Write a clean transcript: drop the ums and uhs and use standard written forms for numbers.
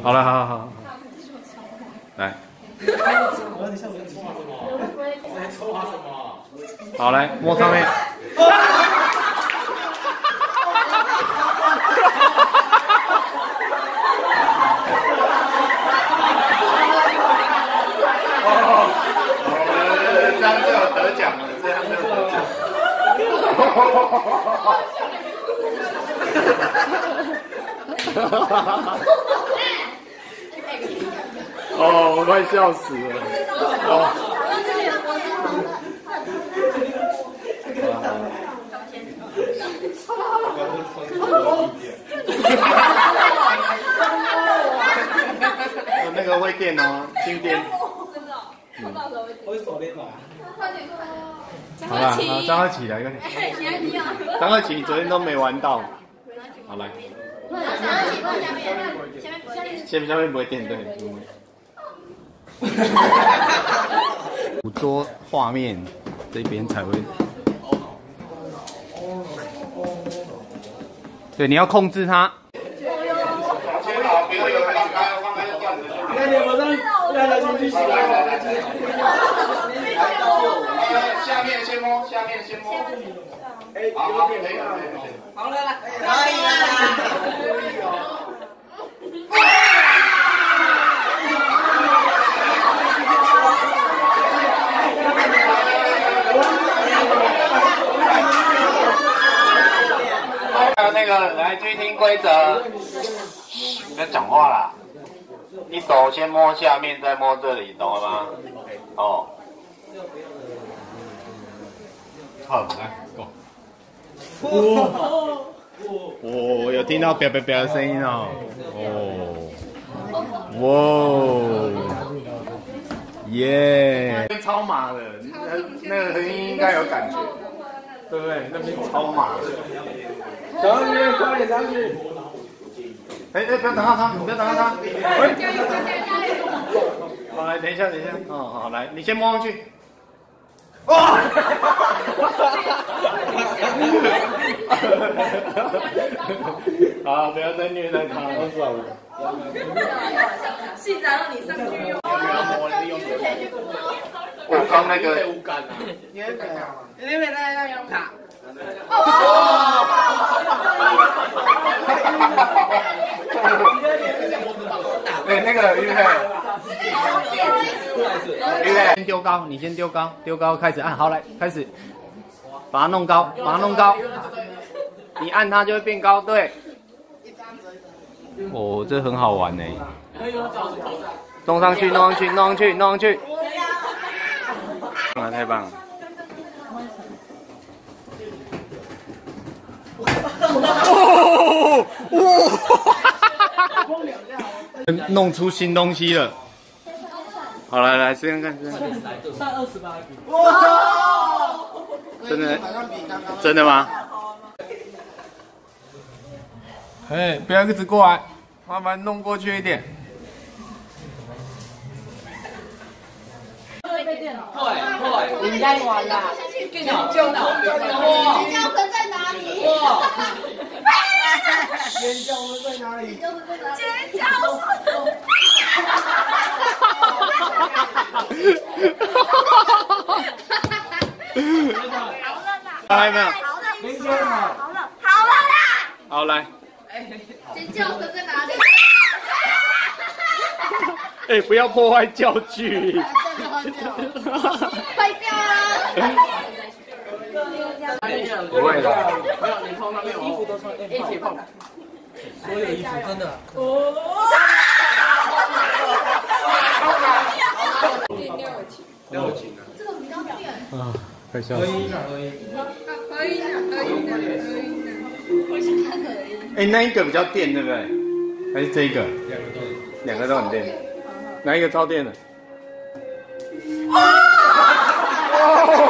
好了，好，来。好，来摸上面。这样就有得奖了，这样就有得奖。哦，我快笑死了。哦。那个会电哦，静电。会手电筒。好了，好，张二起来，快点。张二起，昨天都没玩到。好来。下面不会电，对。捕捉画面，这边才会。对，你要控制它。切好，不要有放开，放开就断了。那你马上让他进去洗了。下面先摸，下面先摸。哎，好，可以了，好了，可以了。那个来注意听规则，不要讲话啦。你手先摸下面，再摸这里，懂了吗？哦。好，来 ，Go。哦，有听到“啪啪啪”的声音哦。哦。哇。耶。超麻的，那个声音应该有感觉，对不对？那边超麻的。上去，快点上去！哎，不要挡到他，不要挡到他！喂！好，来，等一下。哦，好，来，你先摸上去。哇！好，不要再虐待他，都走了。信长让你上去用。我刚那个。你那边在用卡。对，那个预备，先丢高，你先丢高，开始按，好，来，开始，把它弄高，你按它就会变高，对。哦，这很好玩呢。弄上去，啊，太棒了。弄出新东西了。好，来，试看看。上28笔。哇！真的吗？哎，不要一直过来，麻烦弄过去一点。被电了。对，你该完了。电脑救我！尖叫声在哪里？尖叫声在哪里？尖叫声！好了没有？好了啦！好来。尖叫声在哪里？哎，不要破坏教具。坏掉啊！不会的，没有，你碰那边衣服都穿一起碰，所有衣服真的。哦。6斤啊！这个比较电。啊，快笑死了。可以的。哎，那一个比较电，对不对？还是这一个？两个都很电。哪一个超电的？哦！